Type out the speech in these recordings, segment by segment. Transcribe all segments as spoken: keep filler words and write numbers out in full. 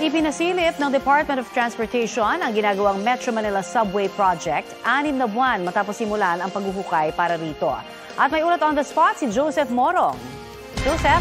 Ipinasilip ng Department of Transportation ang ginagawang Metro Manila Subway Project, anim na buwan matapos simulan ang paghuhukay para rito. At may ulat on the spot si Joseph Morong. Joseph?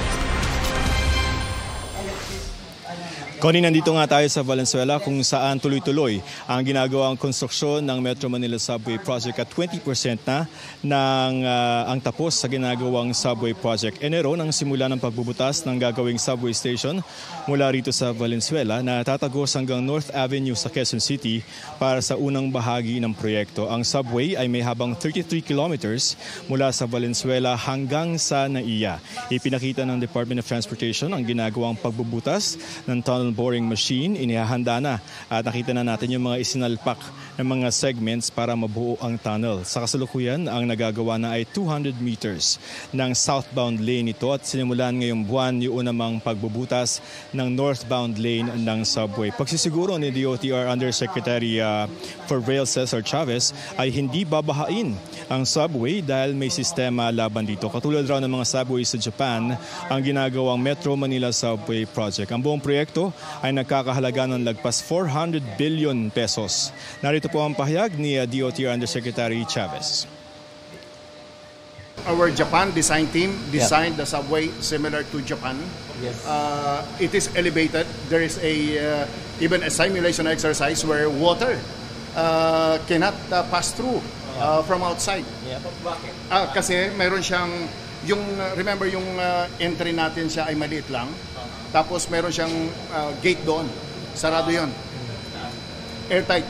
Connie, nandito nga tayo sa Valenzuela kung saan tuloy-tuloy ang ginagawang konstruksyon ng Metro Manila Subway Project at twenty percent na ng, uh, ang tapos sa ginagawang subway project. Enero nang simula ng pagbubutas ng gagawing subway station mula rito sa Valenzuela na tatagos hanggang North Avenue sa Quezon City para sa unang bahagi ng proyekto. Ang subway ay may habang thirty-three kilometers mula sa Valenzuela hanggang sa Naiya. Ipinakita ng Department of Transportation ang ginagawang pagbubutas ng tunnel boring machine. Inihahanda na at nakita na natin yung mga isinalpak ng mga segments para mabuo ang tunnel. Sa kasalukuyan, ang nagagawa na ay two hundred meters ng southbound lane ito at sinimulan ngayong buwan yung unang pagbubutas ng northbound lane ng subway. Pagsisiguro ni D O T R Undersecretary uh, for Rail Cesar Chavez ay hindi babahain ang subway dahil may sistema laban dito. Katulad raw ng mga subway sa Japan, ang ginagawang Metro Manila Subway Project. Ang buong proyekto ay nagkakahalaga ng lagpas four hundred billion pesos. Narito po ang pahayag ni D O T R Undersecretary Chavez. Our Japan design team designed yeah. the subway similar to Japan. Yes. Uh, it is elevated. There is a uh, even a simulation exercise where water uh, cannot uh, pass through uh, from outside. Yeah. Bakit? Uh, kasi meron siyang yung remember yung uh, entry natin siya ay maliit lang. Tapos meron siyang uh, gate doon. Sarado 'yon. Airtight.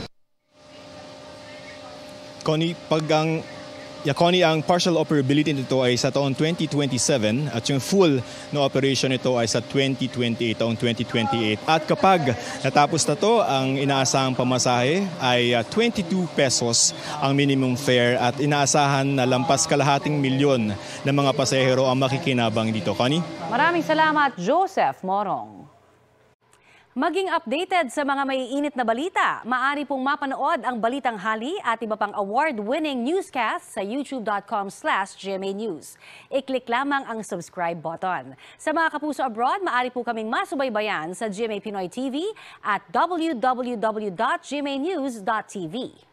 Connie, pag ang Yeah, Connie, ang partial operability nito ay sa taong twenty twenty-seven at yung full na operation nito ay sa twenty twenty-eight, taong twenty twenty-eight. At kapag natapos na to, ang inaasahang pamasahe ay uh, twenty-two pesos ang minimum fare at inaasahan na lampas kalahating milyon ng mga pasahero ang makikinabang dito. Connie? Maraming salamat, Joseph Morong. Maging updated sa mga maiinit na balita, maaari pong mapanood ang Balitang Hali at iba pang award-winning newscast sa youtube dot com slash G M A News. I-click lamang ang subscribe button. Sa mga kapuso abroad, maaari po kaming masubaybayan sa G M A Pinoy T V at w w w dot g m a news dot t v.